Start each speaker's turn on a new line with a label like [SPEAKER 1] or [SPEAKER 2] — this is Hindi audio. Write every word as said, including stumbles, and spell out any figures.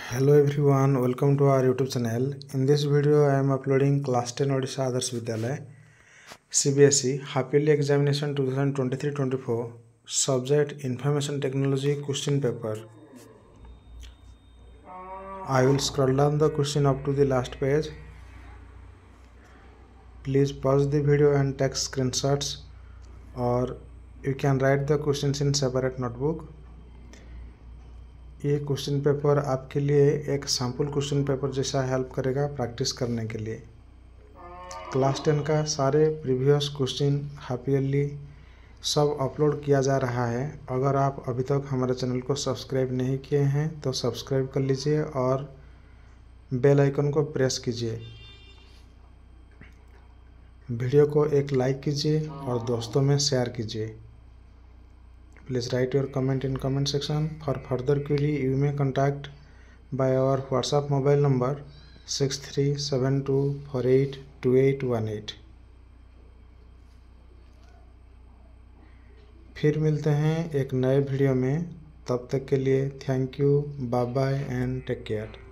[SPEAKER 1] Hello everyone, welcome to our YouTube channel. In this video, I am uploading class ten Odisha Adarsh Vidyalaya C B S E Half Yearly Examination twenty twenty-three twenty-four Subject Information Technology Question Paper. I will scroll down the question up to the last page. Please pause the video and take screenshots, or you can write the questions in separate notebook. ये क्वेश्चन पेपर आपके लिए एक सैम्पल क्वेश्चन पेपर जैसा हेल्प करेगा प्रैक्टिस करने के लिए। क्लास टेन का सारे प्रीवियस क्वेश्चन हाफ ईयरली सब अपलोड किया जा रहा है। अगर आप अभी तक हमारे चैनल को सब्सक्राइब नहीं किए हैं तो सब्सक्राइब कर लीजिए और बेल आइकन को प्रेस कीजिए। वीडियो को एक लाइक कीजिए और दोस्तों में शेयर कीजिए। Please write your comment in comment section. For further query, you may contact by our WhatsApp mobile number six three seven two four eight two eight one eight. फिर मिलते हैं एक नए वीडियो में। तब तक के लिए thank you, bye bye and take care.